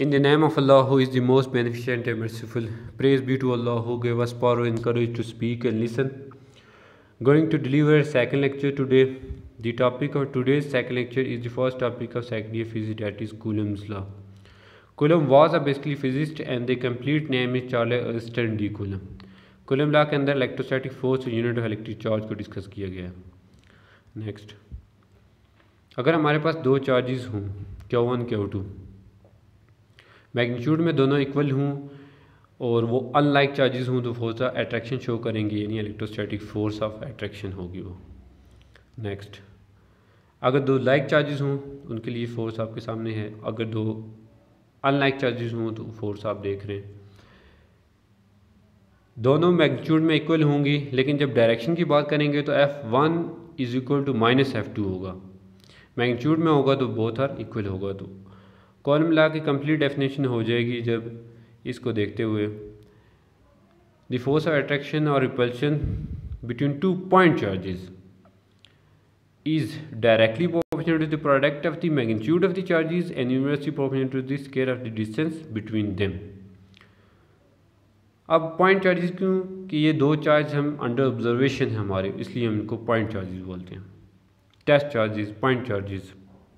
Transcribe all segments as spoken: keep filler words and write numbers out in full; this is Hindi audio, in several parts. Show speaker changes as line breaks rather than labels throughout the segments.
In the name of Allah, who is the most beneficent and merciful, praise be to Allah who gave us power and courage to speak and listen. Going to deliver a second lecture today. The topic of today's second lecture is the first topic of second year physics, that is Coulomb's law. Coulomb was a basically physicist and the complete name is Charles Austin D. Coulomb. Coulomb law के अंदर इलेक्ट्रोस्टैटिक फोर्स और यूनिट ऑफ इलेक्ट्रिक चार्ज को डिस्कस किया गया है. नेक्स्ट, अगर हमारे पास दो चार्जेस हों Q one Q two, magnitude में दोनों इक्वल हों और वो अनलाइक चार्जेस हों तो फोर्स ऑफ अट्रैक्शन शो करेंगे, यानी इलेक्ट्रोस्टैटिक फोर्स ऑफ अट्रैक्शन होगी वो. नेक्स्ट, अगर दो लाइक चार्जेस हों उनके लिए फोर्स आपके सामने है. अगर दो अनलाइक चार्जेस हों तो फोर्स आप देख रहे हैं. दोनों मैग्नीट्यूड में इक्वल होंगी, लेकिन जब डायरेक्शन की बात करेंगे तो F one is equal to minus F two होगा. मैग्नीट्यूड में होगा तो बोथ आर इक्वल होगा. तो कॉलम लॉ की कंप्लीट डेफिनेशन हो जाएगी जब इसको देखते हुए द फोर्स ऑफ अट्रैक्शन और repulsion between two point charges is directly proportional to the product of the magnitude of the charges and inversely proportional to the square of the distance between them. अब पॉइंट चार्जेस क्यों कि ये दो चार्ज हम अंडर ऑब्जर्वेशन है हमारे, इसलिए हम इनको पॉइंट चार्जेस बोलते हैं. Test charges, point charges.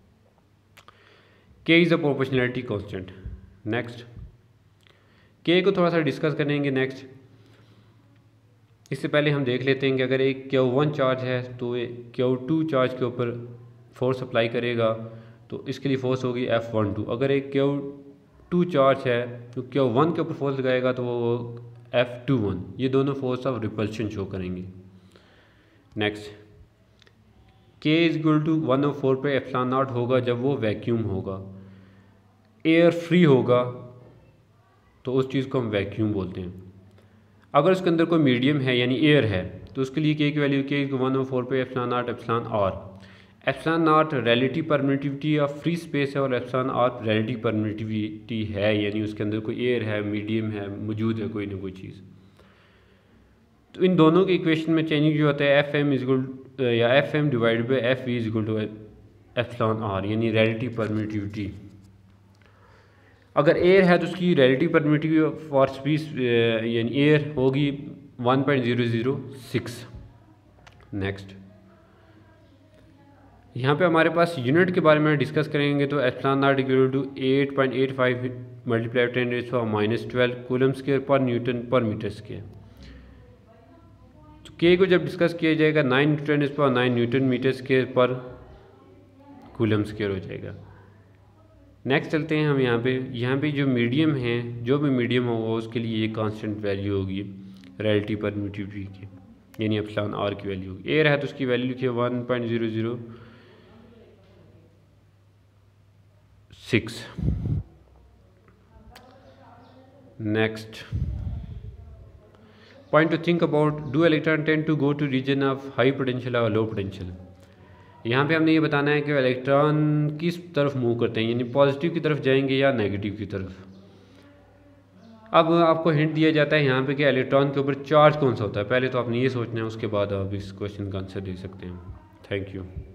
K is a proportionality constant. Next, K को थोड़ा सा डिस्कस करेंगे. नेक्स्ट, इससे पहले हम देख लेते हैं कि अगर एक क्यू वन चार्ज है तो ये क्यू टू चार्ज के ऊपर फोर्स अप्लाई करेगा तो इसके लिए फोर्स होगी एफ़ वन टू. अगर एक क्यू टू चार्ज है तो क्यू वन के ऊपर फोर्स लगाएगा तो वो एफ़ टू वन. ये दोनों फोर्स ऑफ रिपल्शन शो करेंगे. Next, K is equal to one of four pi epsilon naught होगा जब वो वैक्यूम होगा. एयर फ्री होगा तो उस चीज़ को हम वैक्यूम बोलते हैं. अगर उसके अंदर कोई मीडियम है यानी एयर है तो उसके लिए के की value K one of four pi epsilon naught epsilon R. Epsilon naught relative permittivity of free space है और एप्सिलॉन आर रिलेटिव परमिटिविटी है, यानी उसके अंदर कोई एयर है, मीडियम है, मौजूद है कोई ना कोई चीज़. तो इन दोनों के इक्वेशन में चेंजिंग जो होता है एफ एम इज इक्वल या F M divide by F V is equal to epsilon R, यानी रिलेटिव परमिटिविटी. अगर एयर है तो उसकी रिलेटिव परमिटिविटी फॉर स्पेस यानी एयर होगी one point zero zero six. Next, यहाँ पे हमारे पास यूनिट के बारे में डिस्कस करेंगे तो epsilon naught equal to eight point eight five multiply ten raise to minus twelve coulomb square per newton per metre square. तो के को जब डिस्कस किया जाएगा nine newton raise to nine newton metre square per coulomb square हो जाएगा. नेक्स्ट चलते हैं हम यहाँ पे. यहाँ पे जो मीडियम है, जो भी मीडियम होगा उसके लिए ये कांस्टेंट वैल्यू होगी रिलेटिव परमिटिविटी की, यानी एप्सिलॉन आर की वैल्यू होगी. एयर है तो उसकी वैल्यू लिखिए one point zero zero six. Next, point to think about, do electron tend to go to region of high potential और लो पोटेंशियल. यहाँ पे हमने ये बताना है कि इलेक्ट्रॉन किस तरफ मूव करते हैं, यानी पॉजिटिव की तरफ जाएंगे या नेगेटिव की तरफ. अब आपको हिंट दिया जाता है यहाँ पे कि इलेक्ट्रॉन के ऊपर चार्ज कौन सा होता है. पहले तो आपने ये सोचना है, उसके बाद आप इस क्वेश्चन का आंसर दे सकते हैं. Thank you.